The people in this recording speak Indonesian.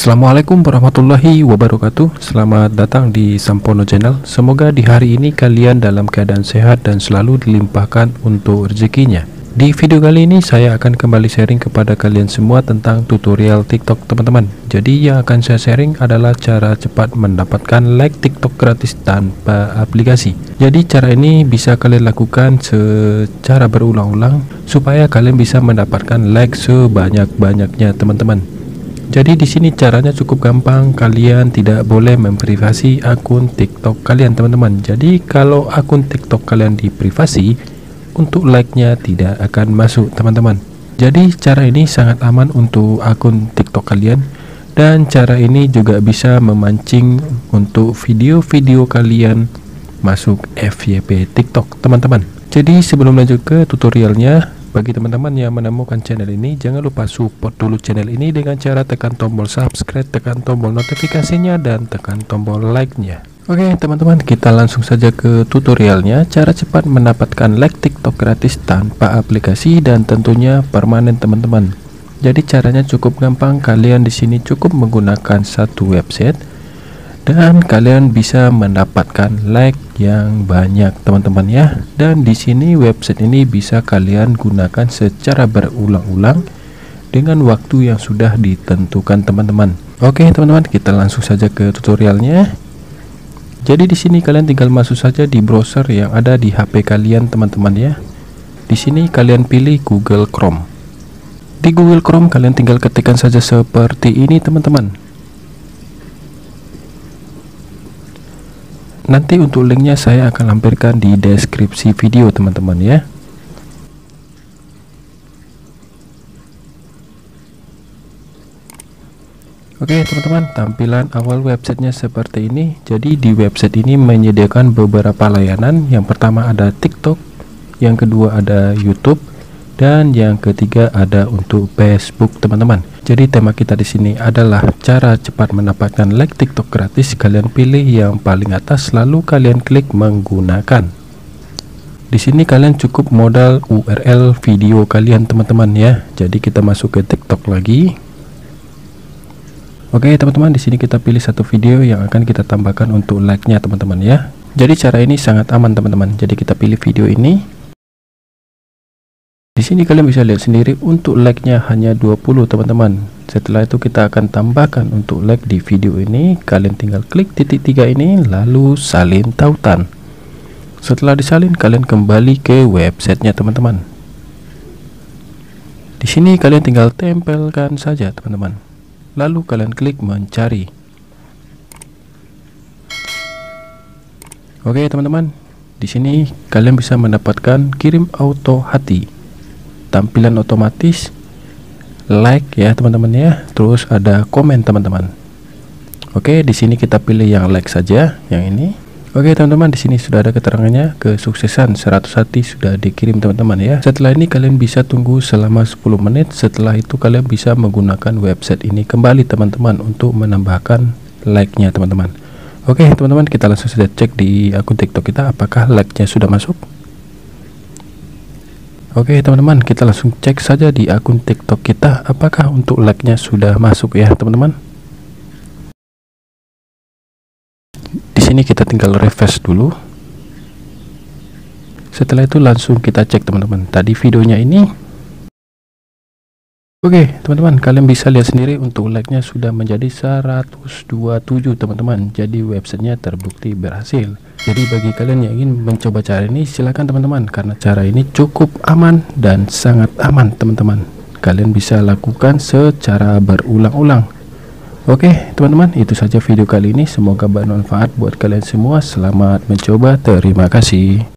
Assalamualaikum warahmatullahi wabarakatuh. Selamat datang di Sampono Channel. Semoga di hari ini kalian dalam keadaan sehat dan selalu dilimpahkan untuk rezekinya. Di video kali ini saya akan kembali sharing kepada kalian semua tentang tutorial TikTok teman-teman. Jadi yang akan saya sharing adalah cara cepat mendapatkan like TikTok gratis tanpa aplikasi. Jadi cara ini bisa kalian lakukan secara berulang-ulang supaya kalian bisa mendapatkan like sebanyak-banyaknya teman-teman. Jadi di sini caranya cukup gampang, kalian tidak boleh memprivasi akun TikTok kalian teman-teman. Jadi kalau akun TikTok kalian diprivasi, untuk like-nya tidak akan masuk teman-teman. Jadi cara ini sangat aman untuk akun TikTok kalian, dan cara ini juga bisa memancing untuk video-video kalian masuk FYP TikTok teman-teman. Jadi sebelum lanjut ke tutorialnya, bagi teman-teman yang menemukan channel ini, jangan lupa support dulu channel ini dengan cara tekan tombol subscribe, tekan tombol notifikasinya, dan tekan tombol like-nya. Oke teman-teman, kita langsung saja ke tutorialnya. Cara cepat mendapatkan like TikTok gratis tanpa aplikasi dan tentunya permanen teman-teman. Jadi caranya cukup gampang. Kalian di sini cukup menggunakan satu website dan kalian bisa mendapatkan like yang banyak teman-teman ya. Dan di sini website ini bisa kalian gunakan secara berulang-ulang dengan waktu yang sudah ditentukan teman-teman. Oke teman-teman, kita langsung saja ke tutorialnya. Jadi di sini kalian tinggal masuk saja di browser yang ada di HP kalian teman-teman ya. Di sini kalian pilih Google Chrome. Di Google Chrome kalian tinggal ketikkan saja seperti ini teman-teman. Nanti untuk linknya saya akan lampirkan di deskripsi video teman-teman ya. Oke teman-teman, tampilan awal websitenya seperti ini. Jadi di website ini menyediakan beberapa layanan. Yang pertama ada TikTok, yang kedua ada YouTube, dan yang ketiga ada untuk Facebook teman-teman. Jadi tema kita di sini adalah cara cepat mendapatkan like TikTok gratis. Kalian pilih yang paling atas lalu kalian klik menggunakan. Di sini kalian cukup modal URL video kalian teman-teman ya. Jadi kita masuk ke TikTok lagi. Oke teman-teman, di sini kita pilih satu video yang akan kita tambahkan untuk like-nya teman-teman ya. Jadi cara ini sangat aman teman-teman. Jadi kita pilih video ini. Di sini kalian bisa lihat sendiri untuk like-nya hanya 20 teman-teman. Setelah itu kita akan tambahkan untuk like di video ini. Kalian tinggal klik titik 3 ini lalu salin tautan. Setelah disalin kalian kembali ke websitenya teman-teman. Di sini kalian tinggal tempelkan saja teman-teman. Lalu kalian klik mencari. Oke teman-teman, di sini kalian bisa mendapatkan kirim auto hati, tampilan otomatis, like ya teman-teman ya. Terus ada komen teman-teman. Oke, di sini kita pilih yang like saja, yang ini. Oke teman-teman, di sini sudah ada keterangannya, kesuksesan 100 hati sudah dikirim teman-teman ya. Setelah ini kalian bisa tunggu selama 10 menit. Setelah itu kalian bisa menggunakan website ini kembali teman-teman untuk menambahkan like-nya teman-teman. Oke teman-teman, kita langsung saja cek di akun TikTok kita apakah like-nya sudah masuk. Oke teman-teman, kita langsung cek saja di akun TikTok kita apakah untuk like-nya sudah masuk ya teman-teman. Di sini kita tinggal refresh dulu. Setelah itu langsung kita cek teman-teman tadi videonya ini. Oke teman-teman, kalian bisa lihat sendiri untuk like-nya sudah menjadi 127 teman-teman. Jadi websitenya terbukti berhasil. Jadi bagi kalian yang ingin mencoba cara ini, silakan teman-teman, karena cara ini cukup aman dan sangat aman teman-teman. Kalian bisa lakukan secara berulang-ulang. Oke teman-teman, itu saja video kali ini. Semoga bermanfaat buat kalian semua. Selamat mencoba, terima kasih.